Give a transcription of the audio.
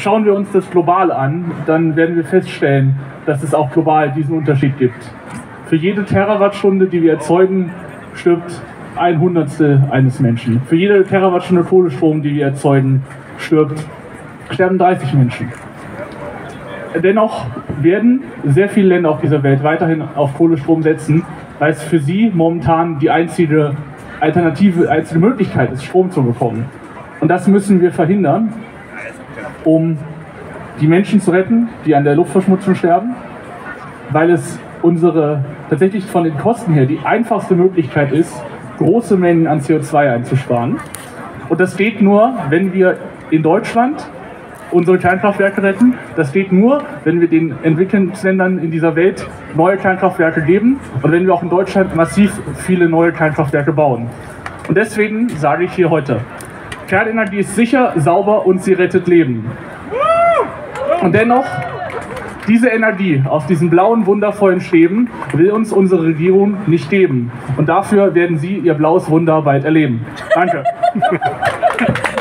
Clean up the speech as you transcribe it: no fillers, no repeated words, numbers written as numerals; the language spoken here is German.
schauen wir uns das global an, dann werden wir feststellen, dass es auch global diesen Unterschied gibt. Für jede Terawattstunde, die wir erzeugen, stirbt 1/100 eines Menschen. Für jede Terawattstunde Kohlestrom, die wir erzeugen, sterben 30 Menschen. Dennoch werden sehr viele Länder auf dieser Welt weiterhin auf Kohlestrom setzen, weil es für sie momentan die einzige Möglichkeit ist, Strom zu bekommen. Und das müssen wir verhindern, um die Menschen zu retten, die an der Luftverschmutzung sterben, weil es tatsächlich von den Kosten her die einfachste Möglichkeit ist, große Mengen an CO2 einzusparen. Und das geht nur, wenn wir in Deutschland unsere Kernkraftwerke retten. Das geht nur, wenn wir den Entwicklungsländern in dieser Welt neue Kernkraftwerke geben und wenn wir auch in Deutschland massiv viele neue Kernkraftwerke bauen. Und deswegen sage ich hier heute, Kernenergie ist sicher, sauber und sie rettet Leben. Und dennoch, diese Energie aus diesen blauen, wundervollen Stäben will uns unsere Regierung nicht geben. Und dafür werden Sie Ihr blaues Wunder bald erleben. Danke.